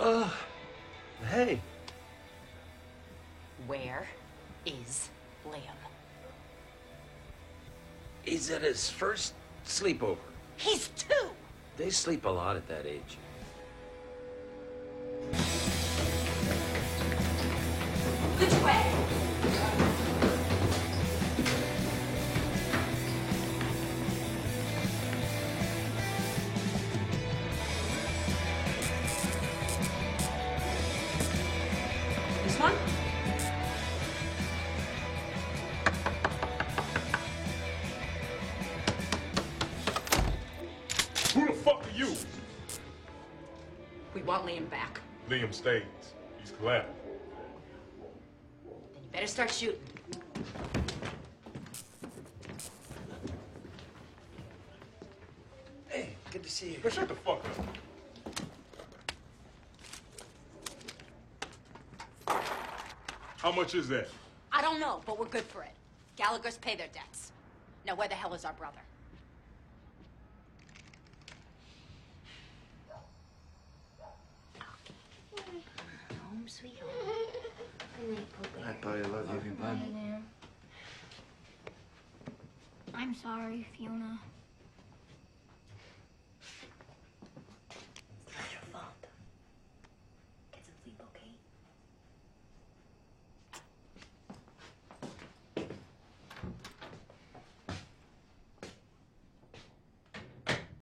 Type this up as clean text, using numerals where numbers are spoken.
Hey. Where is Liam? He's at his first sleepover. He's 2! They sleep a lot at that age. Which way? This one? Who the fuck are you? We want Liam back. Liam stays. He's collateral. Then you better start shooting. Hey, good to see you. Hey, shut the fuck up. How much is that? I don't know, but we're good for it. Gallagher's pay their debts. Now, where the hell is our brother? Home sweet home. Good night, Poopy. I thought I love you, bud. I'm sorry, Fiona.